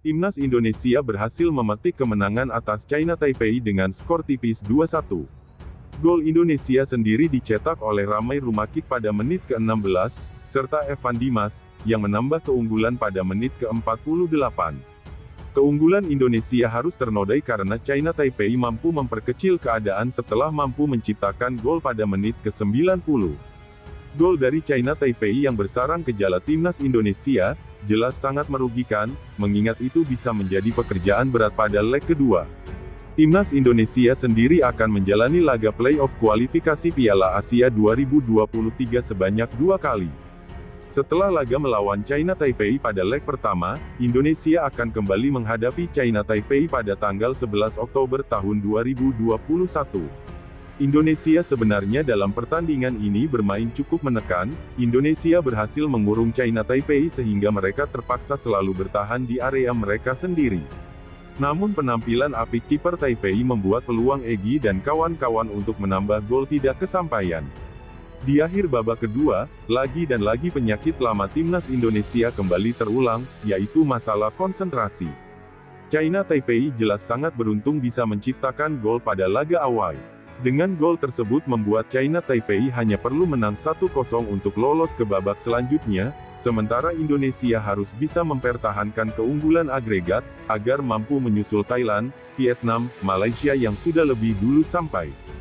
Timnas Indonesia berhasil memetik kemenangan atas China Taipei dengan skor tipis 2-1. Gol Indonesia sendiri dicetak oleh Ramai Rumakik pada menit ke-16, serta Evan Dimas, yang menambah keunggulan pada menit ke-48. Keunggulan Indonesia harus ternodai karena China Taipei mampu memperkecil keadaan setelah mampu menciptakan gol pada menit ke-90. Gol dari China Taipei yang bersarang ke jala Timnas Indonesia, jelas sangat merugikan, mengingat itu bisa menjadi pekerjaan berat pada leg kedua. Timnas Indonesia sendiri akan menjalani laga play-off kualifikasi Piala Asia 2023 sebanyak 2 kali. Setelah laga melawan China Taipei pada leg pertama, Indonesia akan kembali menghadapi China Taipei pada tanggal 11 Oktober tahun 2021. Indonesia sebenarnya dalam pertandingan ini bermain cukup menekan. Indonesia berhasil mengurung China Taipei sehingga mereka terpaksa selalu bertahan di area mereka sendiri. Namun penampilan apik kiper Taipei membuat peluang Egy dan kawan-kawan untuk menambah gol tidak kesampaian. Di akhir babak kedua, lagi dan lagi penyakit lama Timnas Indonesia kembali terulang, yaitu masalah konsentrasi. China Taipei jelas sangat beruntung bisa menciptakan gol pada laga awal. Dengan gol tersebut membuat China Taipei hanya perlu menang 1-0 untuk lolos ke babak selanjutnya, sementara Indonesia harus bisa mempertahankan keunggulan agregat, agar mampu menyusul Thailand, Vietnam, Malaysia yang sudah lebih dulu sampai.